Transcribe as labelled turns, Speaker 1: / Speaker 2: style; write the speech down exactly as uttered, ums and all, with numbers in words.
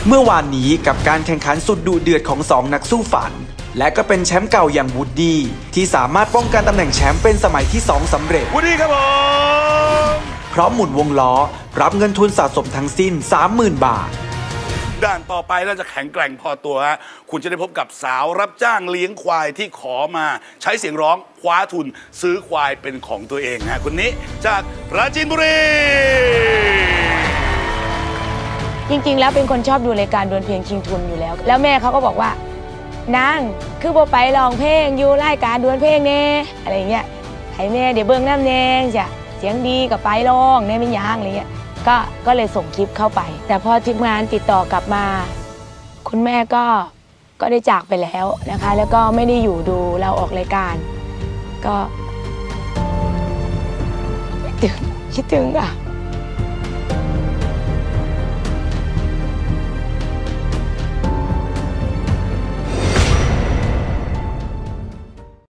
Speaker 1: เมื่อวานนี้กับการแข่งขันสุดดุเดือดของสองนักสู้ฝันและก็เป็นแชมป์เก่าอย่างวูดดี้ที่สามารถป้องกันตำแหน่งแชมป์เป็นสมัยที่สองสำเร็จ
Speaker 2: วูดดี้ครับผม
Speaker 1: พร้อมหมุนวงล้อรับเงินทุนสะสมทั้งสิ้น สามหมื่น บาท
Speaker 2: ด่านต่อไปน่าจะแข็งแกร่งพอตัวฮะคุณจะได้พบกับสาวรับจ้างเลี้ยงควายที่ขอมาใช้เสียงร้องคว้าทุนซื้อควายเป็นของตัวเองฮะคนนี้จากปราจีนบุรี
Speaker 3: จริงๆแล้วเป็นคนชอบดูรายการดวลเพลงชิงทุนอยู่แล้วแล้วแม่เขาก็บอกว่านางคือบ่ไปร้องเพลงอยู่รายการดวลเพลงเน่อะไรเงี้ยให้แม่เดี๋ยวเบิ้งน้ำแดงจ้ะเสียงดีกับไปร้องเนี่ยไม่ยางอะไรเงี้ยก็ก็เลยส่งคลิปเข้าไปแต่พอทีมงานติดต่อกลับมาคุณแม่ก็ก็ได้จากไปแล้วนะคะแล้วก็ไม่ได้อยู่ดูเราออกรายการก็คิดถึงคิดถึงอ่ะ